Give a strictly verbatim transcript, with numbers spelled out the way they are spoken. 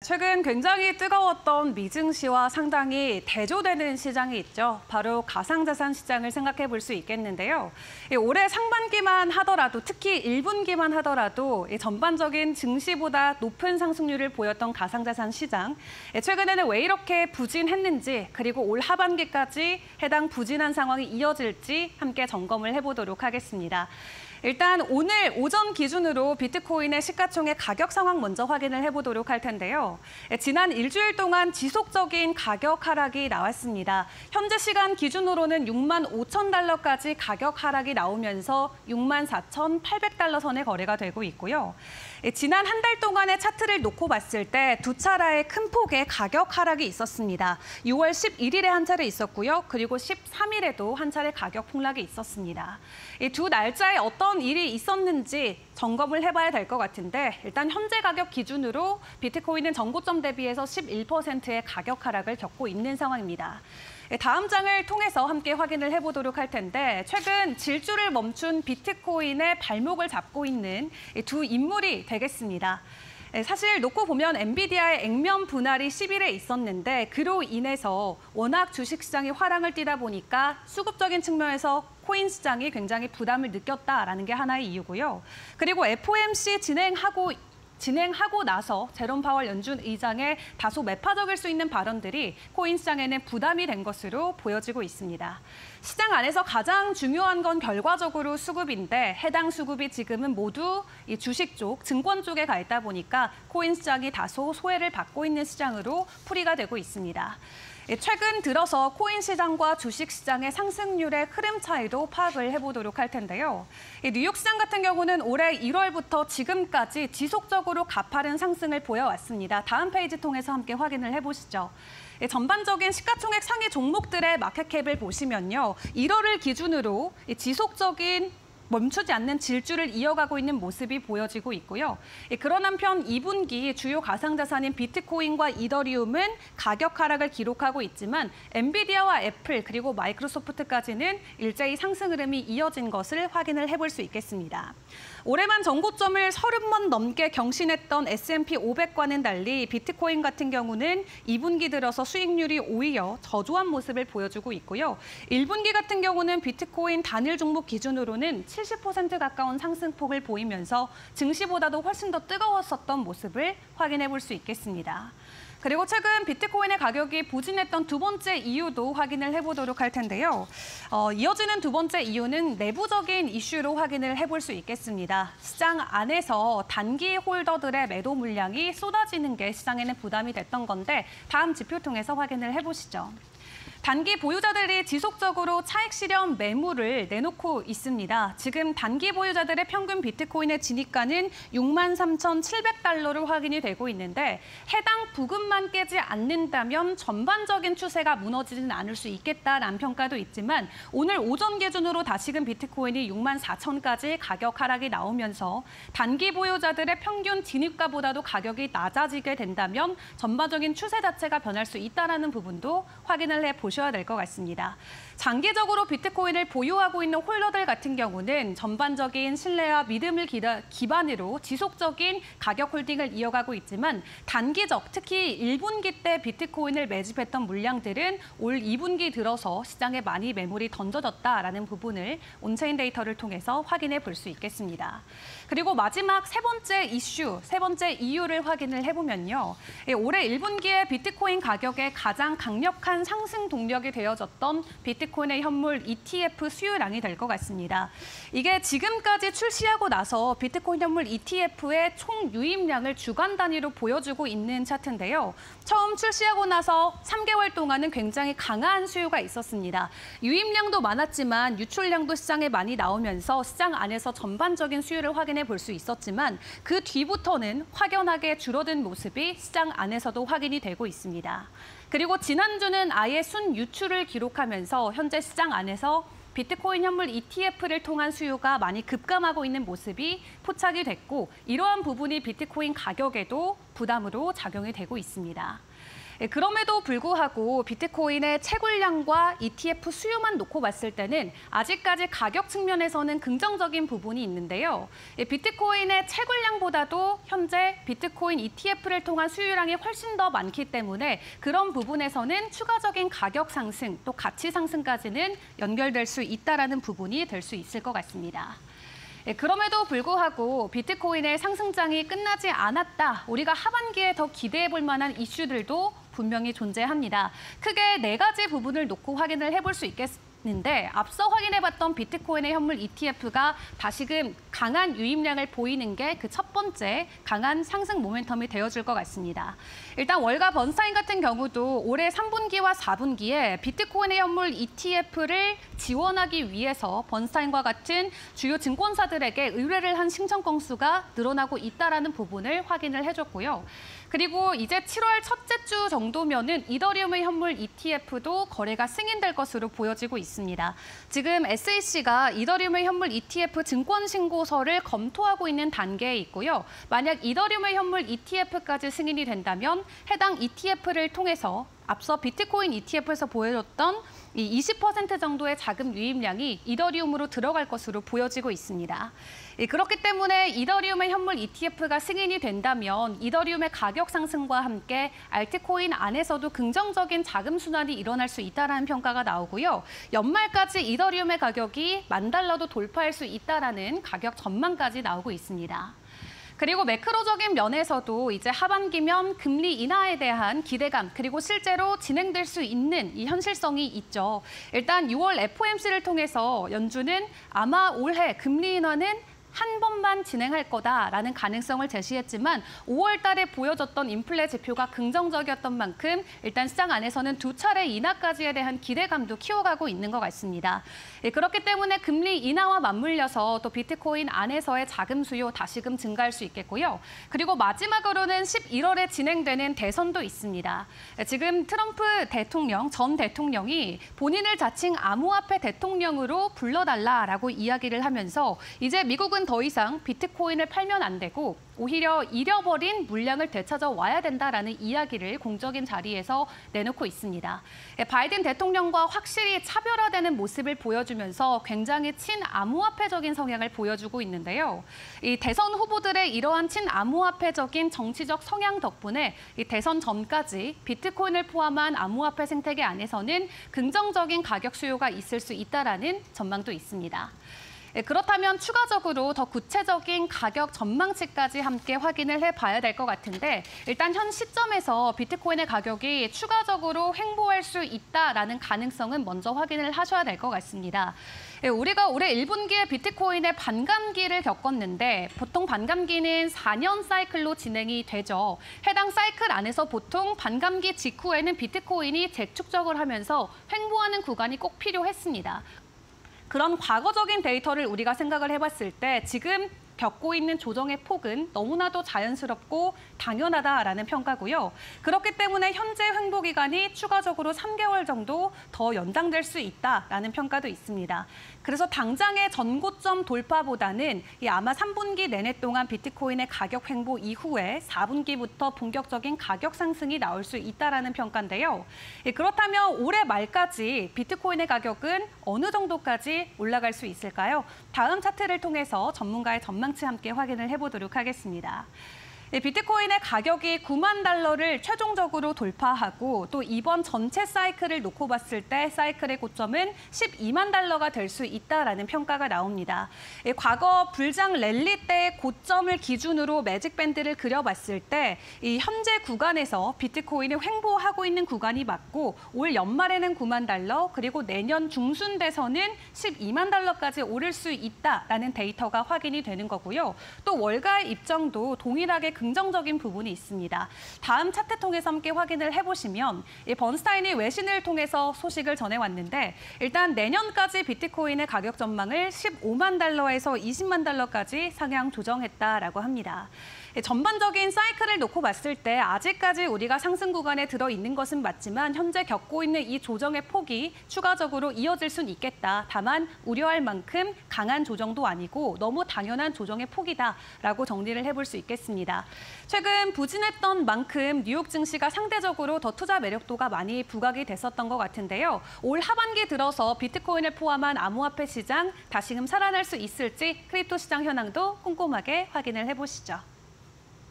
최근 굉장히 뜨거웠던 미증시와 상당히 대조되는 시장이 있죠. 바로 가상자산 시장을 생각해 볼 수 있겠는데요. 올해 상반기만 하더라도, 특히 일 분기만 하더라도 전반적인 증시보다 높은 상승률을 보였던 가상자산 시장. 최근에는 왜 이렇게 부진했는지, 그리고 올 하반기까지 해당 부진한 상황이 이어질지 함께 점검을 해보도록 하겠습니다. 일단 오늘 오전 기준으로 비트코인의 시가총액 가격 상황 먼저 확인을 해보도록 할 텐데요. 지난 일주일 동안 지속적인 가격 하락이 나왔습니다. 현재 시간 기준으로는 육만 오천 달러까지 가격 하락이 나오면서 육만 사천 팔백 달러 선에 거래가 되고 있고요. 지난 한 달 동안의 차트를 놓고 봤을 때 두 차례의 큰 폭의 가격 하락이 있었습니다. 유월 십일일에 한 차례 있었고요. 그리고 십삼일에도 한 차례 가격 폭락이 있었습니다. 이 두 날짜에 어떤 일이 있었는지 점검을 해봐야 될 것 같은데, 일단 현재 가격 기준으로 비트코인은 전고점 대비해서 십일 퍼센트의 가격 하락을 겪고 있는 상황입니다. 다음 장을 통해서 함께 확인을 해보도록 할 텐데, 최근 질주를 멈춘 비트코인의 발목을 잡고 있는 두 인물이 되겠습니다. 사실 놓고 보면 엔비디아의 액면 분할이 십일에 있었는데, 그로 인해서 워낙 주식시장이 화랑을 띠다 보니까 수급적인 측면에서 코인 시장이 굉장히 부담을 느꼈다라는 게 하나의 이유고요. 그리고 에프오엠씨 진행하고 진행하고 나서 제롬 파월 연준 의장의 다소 매파적일 수 있는 발언들이 코인 시장에는 부담이 된 것으로 보여지고 있습니다. 시장 안에서 가장 중요한 건 결과적으로 수급인데, 해당 수급이 지금은 모두 이 주식 쪽, 증권 쪽에 가 있다 보니까 코인 시장이 다소 소외를 받고 있는 시장으로 풀이가 되고 있습니다. 최근 들어서 코인 시장과 주식 시장의 상승률의 흐름 차이도 파악을 해보도록 할 텐데요. 뉴욕 시장 같은 경우는 올해 일월부터 지금까지 지속적으로 가파른 상승을 보여왔습니다. 다음 페이지 통해서 함께 확인을 해보시죠. 전반적인 시가총액 상위 종목들의 마켓캡을 보시면요. 일월을 기준으로 지속적인 멈추지 않는 질주를 이어가고 있는 모습이 보여지고 있고요. 그런 한편 이 분기 주요 가상자산인 비트코인과 이더리움은 가격 하락을 기록하고 있지만, 엔비디아와 애플 그리고 마이크로소프트까지는 일제히 상승 흐름이 이어진 것을 확인을 해볼 수 있겠습니다. 올해만 전고점을 서른 번 넘게 경신했던 에스 앤 피 오백과는 달리 비트코인 같은 경우는 이 분기 들어서 수익률이 오히려 저조한 모습을 보여주고 있고요. 일 분기 같은 경우는 비트코인 단일 종목 기준으로는 칠십 퍼센트 가까운 상승폭을 보이면서 증시보다도 훨씬 더 뜨거웠었던 모습을 확인해 볼 수 있겠습니다. 그리고 최근 비트코인의 가격이 부진했던 두 번째 이유도 확인을 해보도록 할 텐데요. 어, 이어지는 두 번째 이유는 내부적인 이슈로 확인을 해볼 수 있겠습니다. 시장 안에서 단기 홀더들의 매도 물량이 쏟아지는 게 시장에는 부담이 됐던 건데, 다음 지표 통해서 확인을 해보시죠. 단기 보유자들이 지속적으로 차익 실현 매물을 내놓고 있습니다. 지금 단기 보유자들의 평균 비트코인의 진입가는 육만 삼천 칠백 달러로 확인이 되고 있는데, 해당 부근만 깨지 않는다면 전반적인 추세가 무너지지는 않을 수 있겠다라는 평가도 있지만, 오늘 오전 기준으로 다시금 비트코인이 육만 사천까지 가격 하락이 나오면서 단기 보유자들의 평균 진입가보다도 가격이 낮아지게 된다면 전반적인 추세 자체가 변할 수 있다는 부분도 확인을 해보셔야 될 것 같습니다. 장기적으로 비트코인을 보유하고 있는 홀더들 같은 경우는 전반적인 신뢰와 믿음을 기다, 기반으로 지속적인 가격 홀딩을 이어가고 있지만, 단기적, 특히 일 분기 때 비트코인을 매집했던 물량들은 올 이 분기 들어서 시장에 많이 매물이 던져졌다라는 부분을 온체인 데이터를 통해서 확인해 볼 수 있겠습니다. 그리고 마지막 세 번째 이슈, 세 번째 이유를 확인을 해보면요. 올해 일 분기에 비트코인 가격의 가장 강력한 상승 동력이 되어졌던 비트코인의 현물 이 티 에프 수요량이 될 것 같습니다. 이게 지금까지 출시하고 나서 비트코인 현물 이 티 에프의 총 유입량을 주간 단위로 보여주고 있는 차트인데요. 처음 출시하고 나서 삼 개월 동안은 굉장히 강한 수요가 있었습니다. 유입량도 많았지만 유출량도 시장에 많이 나오면서 시장 안에서 전반적인 수요를 확인해 볼 수 있었지만, 그 뒤부터는 확연하게 줄어든 모습이 시장 안에서도 확인이 되고 있습니다. 그리고 지난주는 아예 순 유출을 기록하면서 현재 시장 안에서 비트코인 현물 이 티 에프를 통한 수요가 많이 급감하고 있는 모습이 포착이 됐고, 이러한 부분이 비트코인 가격에도 부담으로 작용이 되고 있습니다. 예, 그럼에도 불구하고 비트코인의 채굴량과 이티에프 수요만 놓고 봤을 때는 아직까지 가격 측면에서는 긍정적인 부분이 있는데요. 예, 비트코인의 채굴량보다도 현재 비트코인 이티에프를 통한 수요량이 훨씬 더 많기 때문에 그런 부분에서는 추가적인 가격 상승 또 가치 상승까지는 연결될 수 있다라는 부분이 될 수 있을 것 같습니다. 예, 그럼에도 불구하고 비트코인의 상승장이 끝나지 않았다. 우리가 하반기에 더 기대해 볼 만한 이슈들도 분명히 존재합니다. 크게 네 가지 부분을 놓고 확인을 해볼 수 있겠는데 앞서 확인해봤던 비트코인의 현물 이티에프가 다시금 강한 유입량을 보이는 게 그 첫 번째 강한 상승 모멘텀이 되어줄 것 같습니다. 일단 월가 번스타인 같은 경우도 올해 삼 분기와 사 분기에 비트코인의 현물 이티에프를 지원하기 위해서 번스타인과 같은 주요 증권사들에게 의뢰를 한 신청 건수가 늘어나고 있다는 부분을 확인을 해줬고요. 그리고 이제 칠월 첫째 주 정도면은 이더리움의 현물 이티에프도 거래가 승인될 것으로 보여지고 있습니다. 지금 에스이씨가 이더리움의 현물 이티에프 증권 신고서를 검토하고 있는 단계에 있고요. 만약 이더리움의 현물 이티에프까지 승인이 된다면 해당 이티에프를 통해서 앞서 비트코인 이티에프에서 보여줬던 이 이십 퍼센트 정도의 자금 유입량이 이더리움으로 들어갈 것으로 보여지고 있습니다. 그렇기 때문에 이더리움의 현물 이티에프가 승인이 된다면 이더리움의 가격 상승과 함께 알트코인 안에서도 긍정적인 자금 순환이 일어날 수 있다는 평가가 나오고요. 연말까지 이더리움의 가격이 만 달러도 돌파할 수 있다는 가격 전망까지 나오고 있습니다. 그리고 매크로적인 면에서도 이제 하반기면 금리 인하에 대한 기대감 그리고 실제로 진행될 수 있는 이 현실성이 있죠. 일단 유월 에프오엠씨를 통해서 연준은 아마 올해 금리 인하는 한 번만 진행할 거다라는 가능성을 제시했지만 오월 달에 보여졌던 인플레 지표가 긍정적이었던 만큼 일단 시장 안에서는 두 차례 인하까지에 대한 기대감도 키워가고 있는 것 같습니다. 예, 그렇기 때문에 금리 인하와 맞물려서 또 비트코인 안에서의 자금 수요 다시금 증가할 수 있겠고요. 그리고 마지막으로는 십일월에 진행되는 대선도 있습니다. 예, 지금 트럼프 대통령, 전 대통령이 본인을 자칭 암호화폐 대통령으로 불러달라라고 이야기를 하면서 이제 미국은 더 이상 비트코인을 팔면 안 되고 오히려 잃어버린 물량을 되찾아 와야 된다라는 이야기를 공적인 자리에서 내놓고 있습니다. 바이든 대통령과 확실히 차별화되는 모습을 보여주면서 굉장히 친암호화폐적인 성향을 보여주고 있는데요. 이 대선 후보들의 이러한 친암호화폐적인 정치적 성향 덕분에 이 대선 전까지 비트코인을 포함한 암호화폐 생태계 안에서는 긍정적인 가격 수요가 있을 수 있다라는 전망도 있습니다. 그렇다면 추가적으로 더 구체적인 가격 전망치까지 함께 확인을 해봐야 될 것 같은데 일단 현 시점에서 비트코인의 가격이 추가적으로 횡보할 수 있다라는 가능성은 먼저 확인을 하셔야 될 것 같습니다. 우리가 올해 일 분기에 비트코인의 반감기를 겪었는데 보통 반감기는 사 년 사이클로 진행이 되죠. 해당 사이클 안에서 보통 반감기 직후에는 비트코인이 재축적을 하면서 횡보하는 구간이 꼭 필요했습니다. 그런 과거적인 데이터를 우리가 생각을 해봤을 때 지금 겪고 있는 조정의 폭은 너무나도 자연스럽고 당연하다라는 평가고요. 그렇기 때문에 현재 횡보 기간이 추가적으로 삼 개월 정도 더 연장될 수 있다라는 평가도 있습니다. 그래서 당장의 전고점 돌파보다는 이 아마 삼 분기 내내 동안 비트코인의 가격 횡보 이후에 사 분기부터 본격적인 가격 상승이 나올 수 있다라는 평가인데요. 그렇다면 올해 말까지 비트코인의 가격은 어느 정도까지 올라갈 수 있을까요? 다음 차트를 통해서 전문가의 전망치 함께 확인을 해보도록 하겠습니다. 비트코인의 가격이 구만 달러를 최종적으로 돌파하고 또 이번 전체 사이클을 놓고 봤을 때 사이클의 고점은 십이만 달러가 될 수 있다라는 평가가 나옵니다. 과거 불장 랠리 때의 고점을 기준으로 매직 밴드를 그려봤을 때 이 현재 구간에서 비트코인이 횡보하고 있는 구간이 맞고 올 연말에는 구만 달러 그리고 내년 중순 돼서는 십이만 달러까지 오를 수 있다라는 데이터가 확인이 되는 거고요. 또 월가의 입장도 동일하게 긍정적인 부분이 있습니다. 다음 차트 통해서 함께 확인을 해보시면 이 번스타인이 외신을 통해서 소식을 전해왔는데 일단 내년까지 비트코인의 가격 전망을 십오만 달러에서 이십만 달러까지 상향 조정했다라고 합니다. 전반적인 사이클을 놓고 봤을 때 아직까지 우리가 상승 구간에 들어 있는 것은 맞지만 현재 겪고 있는 이 조정의 폭이 추가적으로 이어질 수는 있겠다. 다만 우려할 만큼 강한 조정도 아니고 너무 당연한 조정의 폭이다라고 정리를 해볼 수 있겠습니다. 최근 부진했던 만큼 뉴욕 증시가 상대적으로 더 투자 매력도가 많이 부각이 됐었던 것 같은데요. 올 하반기 들어서 비트코인을 포함한 암호화폐 시장 다시금 살아날 수 있을지 크립토 시장 현황도 꼼꼼하게 확인을 해보시죠.